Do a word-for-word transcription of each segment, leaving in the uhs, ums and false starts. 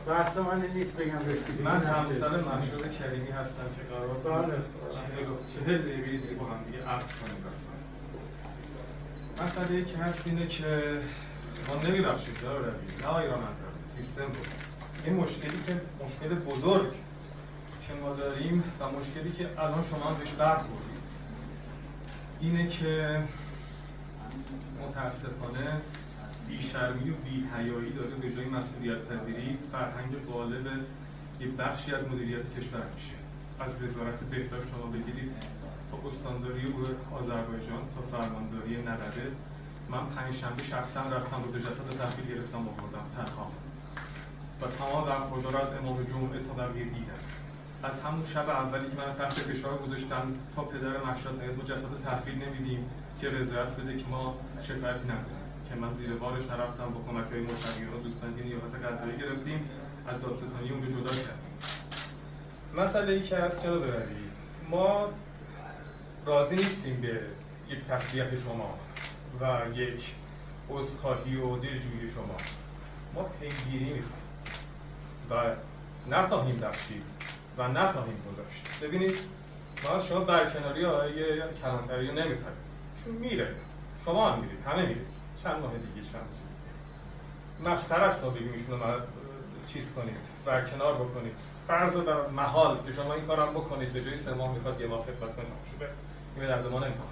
بحث من نیست بگم رسیدگی. من همسر مهشاد کریمی هستم که قرار بله چهل دقیقه دیگه با هم دیگه عقد کنیم. مثلا مسئله که هست اینه که ما نمی‌بخشید داره روی نه ایران سیستم بود. این مشکلی که مشکل بزرگ که ما داریم و مشکلی که الان شما هم بهش برخوردید اینه که متاسفانه بی‌شرمی و بی‌حیایی داره به جای مسئولیت پذیری فرهنگ غالب یه بخشی از مدیریت کشور میشه. از وزارت بهداشت شما بگیرید تا استانداری و آذربایجان تا فرمانداری نبرد. من پنجشنبه شخصا رفتم رو به جسد تحویل گرفتم آوردم تنها و تمام برخوردار از امام جمعه تا بقیه دیدم. از همون شب اولی که من تحت فشار گذاشتم تا پدر مهشاد نیاد ما جسد تحویل نمیدیم که رضایت بده که ما شکایتی نداریم، که من زیر بارش نرفتم با کمک‌های مستقیما دوستان که نیابت قضایی گرفتیم از دادستانی اونجا جدا کردیم. مسئله ای که از چرا بروی ما راضی نیستیم به یک تسلیت شما و یک عذرخواهی و دلجویی شما. ما پیگیری می‌خوایم و نخواهیم بخشید و نخواهیم گذاشت. ببینید ما از شما برکناری آقای کلانتری رو نمی‌خوایم چون میره، شما هم میرید، همه میرید، چند ماه دیگه چند روز دیگه. مسخره است ما بگیم ایشون رو چیز کنید، برکنار بکنید. فرض بر محال که شما این کارم بکنید، به جای سه ماه میخواد یه ماه خدمت کنید، شوبه این درد ما نمیخوره.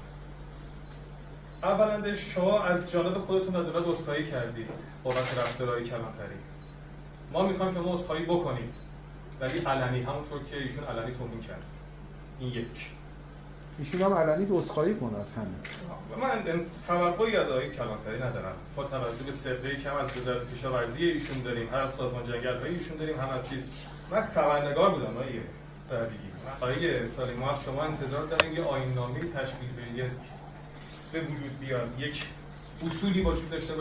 اولا شما از جانب خودتون در دولت عذرخواهی کردید بابت رفتارهای کلانتری. ما میخوایم شما عذرخواهی بکنید ولی علنی، همونطور که ایشون علنی توهین کرد. این یک. ایشون هم علنی عذرخواهی کنه از همین. من توقعی از آقای کلانتری ندارم. با توجه به سابقه‌ای که هم از وزارت کشاورزی ایشون داریم، هر از سازمان جنگل‌های ایشون داریم، هم از چیز. من خبرنگار بودم آقای ربیعی. آقای سالی ما از شما انتظار داریم یه آیین‌نامه تشکیل بدید به وجود بیاد، یک اصولی وجود داشته